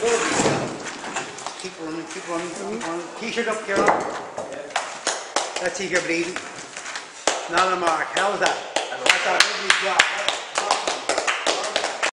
Keep running, keep running, keep running. T-shirt up, Kieran. Let's see if you're bleeding. Not a mark. How was that? That's a lovely job.